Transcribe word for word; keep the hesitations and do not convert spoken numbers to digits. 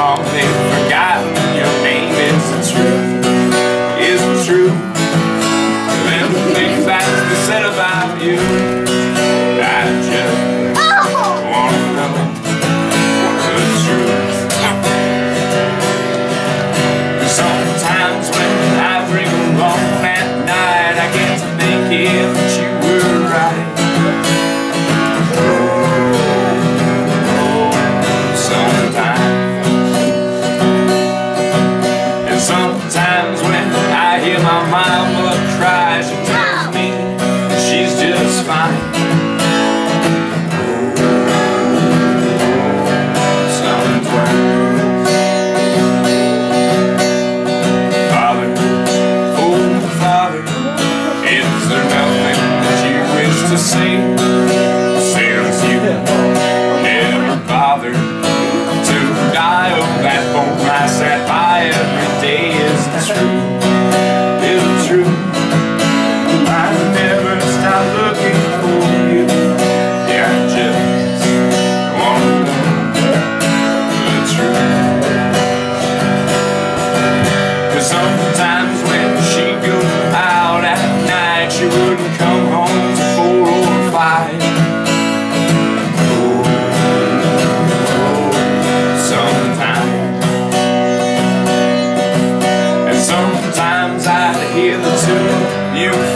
long they've forgotten your name. Is it true? Is it true? Them things that they said about you, I just wanna know the truth. Sometimes when I drink alone at night, I get to thinking that you were right. Sometimes when I hear my mama cry, she tells me she's just fine. Sometimes, Father, oh Father, is there nothing that you wish to say? Since you never bothered to dial that phone I sat by every day. Is it true? Is it true? I never stop looking for you. Yeah, I just wanna know the truth. Cause sometimes when she goes out at night, she wouldn't come home till four or five. Sometimes I hear the tune you